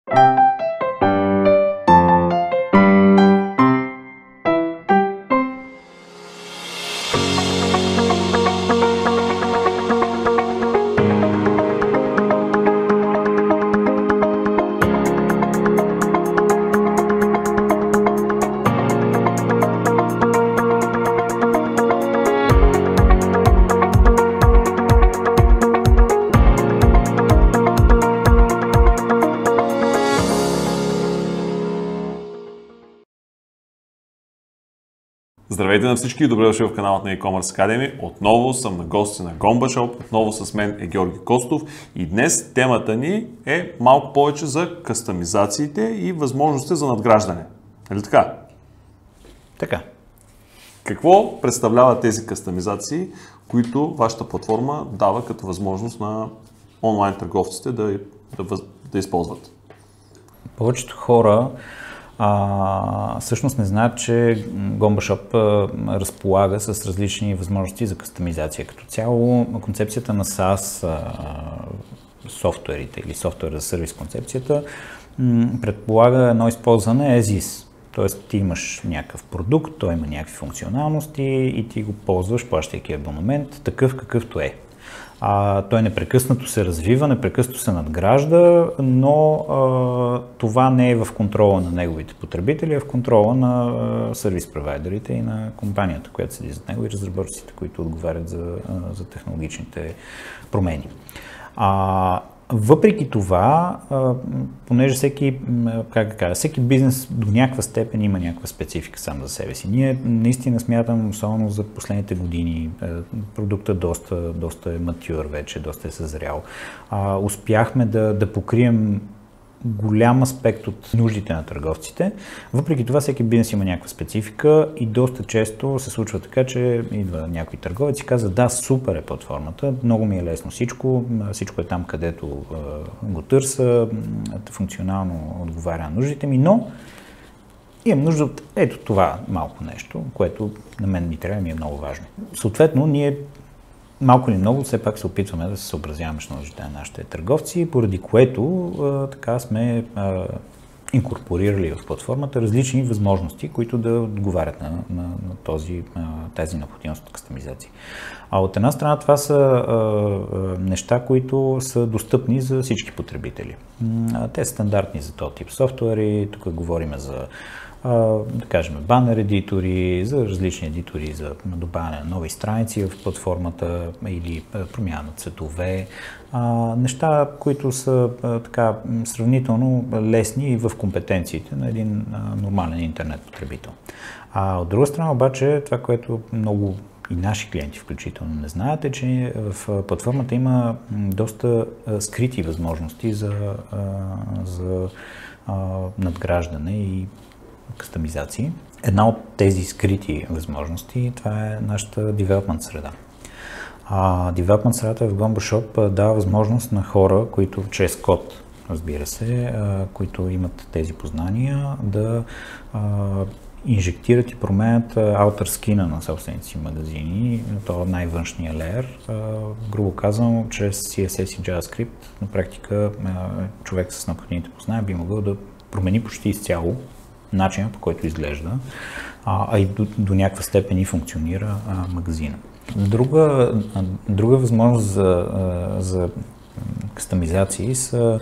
Здравейте на всички и добре дошли в каналът на E-Commerce Academy. Отново съм на гости на GombaShop, отново с мен е Георги Костов и днес темата ни е малко повече за кастомизациите и възможностите за надграждане. Нали така? Така. Какво представляват тези кастомизации, които вашата платформа дава като възможност на онлайн търговците да използват? Повечето хора всъщност не знаят, че GombaShop разполага с различни възможности за кастомизация. Като цяло концепцията на SaaS софтуерите или софтуер за сервис концепцията предполага едно използване as is. Тоест ти имаш някакъв продукт, той има някакви функционалности и ти го ползваш, плащайки абонамент, такъв какъвто е. Той непрекъснато се развива, непрекъснато се надгражда, но това не е в контрола на неговите потребители, а в контрола на сервис провайдерите и на компанията, която седи зад него и разработчиците, които отговарят за технологичните промени. Въпреки това, понеже всеки бизнес до някаква степен има някаква специфика сам за себе си. Ние наистина смятам, особено за последните години, продуктът доста е матюр вече, доста е съзрял. Успяхме да покрием голям аспект от нуждите на търговците. Въпреки това, всеки бизнес има някаква специфика и доста често се случва така, че идва някой търговец и казва: да, супер е платформата, много ми е лесно всичко е там, където го търся, функционално отговаря на нуждите ми, но имам нужда от ето това малко нещо, което на мен ми трябва и ми е много важно. Съответно, ние малко или много все пак се опитваме да се съобразяваме с нуждите на нашите търговци, поради което така сме инкорпорирали в платформата различни възможности, които да отговарят на тази необходимост от кастомизация. От една страна това са неща, които са достъпни за всички потребители. Те са стандартни за този тип софтуери, тук говорим за да кажем банер едитори, за различни едитори за добавяне на нови страници в платформата или промяна на цветове. Неща, които са така сравнително лесни и в компетенциите на един нормален интернет потребител. От друга страна обаче, това, което много и наши клиенти включително не знаят, е, че в платформата има доста скрити възможности за надграждане и кастомизации. Една от тези скрити възможности, това е нашата development среда. Development средата в GombaShop дава възможност на хора, които чрез код, разбира се, които имат тези познания, да инжектират и променят outer skin на собствените си магазини, това е най-външния леер. Грубо казано, чрез CSS и JavaScript, на практика човек с необходимите познания би могъл да промени почти изцяло начинът, по който изглежда, и до някаква степен и функционира магазина. Друга възможност за кастомизации са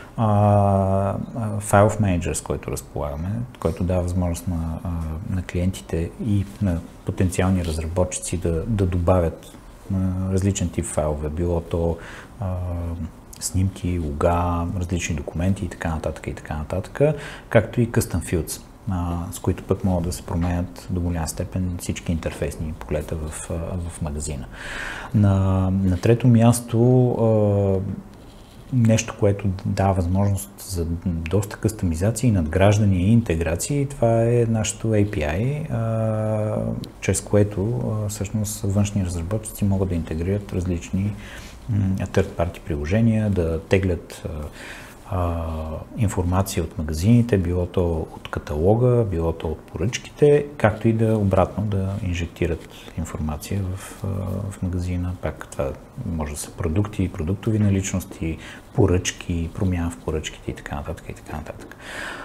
File Manager, с който разполагаме, който дава възможност на клиентите и на потенциални разработчици да добавят различен тип файлове, било то снимки, лога, различни документи и така нататък, както и Custom Fields, с които пък могат да се променят до голяма степен всички интерфейсни полета в магазина. На трето място, нещо, което дава възможност за доста кастомизации, надграждания и интеграции, това е нашото API, чрез което всъщност външни разработчици могат да интегрират различни third-party приложения, да теглят информация от магазините, било то от каталога, било то от поръчките, както и да обратно да инжектират информация в магазина. Пак това може да са продукти, продуктови наличности, поръчки, промяна в поръчките и така нататък и така нататък.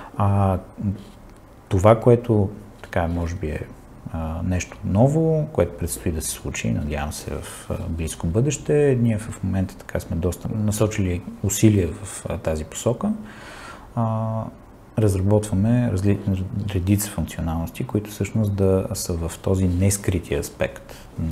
Това, което така може би е нещо ново, което предстои да се случи, надявам се в близко бъдеще. Ние в момента така сме доста насочили усилия в тази посока. Разработваме редица функционалности, които всъщност да са в този нескрити аспект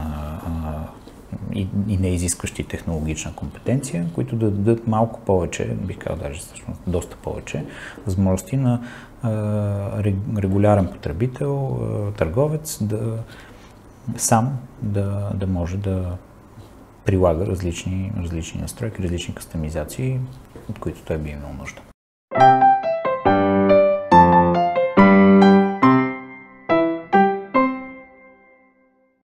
и неизискващи технологична компетенция, които да дадат малко повече, бих казал даже всъщност доста повече, възможности на регулярен потребител, търговец да може да прилага различни настройки, различни кастомизации, от които той би имал нужда.